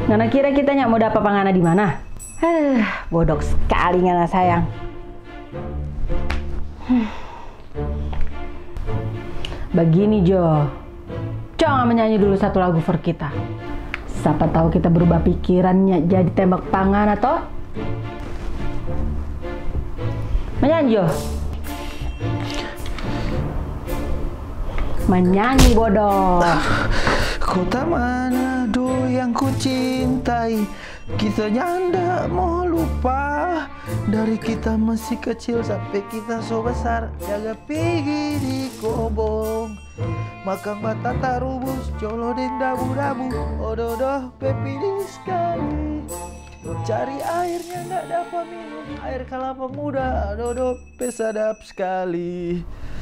Ngana kira kita nyak mau dapat pangana di mana? Bodoh sekali ngana sayang. Begini Jo, jangan menyanyi dulu satu lagu for kita. Siapa tahu kita berubah pikirannya jadi tembak pangan atau menyanyi Jo. Menyanyi bodoh. Kota Manado yang ku cintai, kisahnya ndak mau lupa. Dari kita masih kecil sampai kita so besar, jaga pergi di kobong, makan batata rubus, colodeng dabu-dabu, odoh-odoh pepilih sekali. Cari airnya ndak dapat minum, air kelapa muda, odoh-odoh pesadap sekali.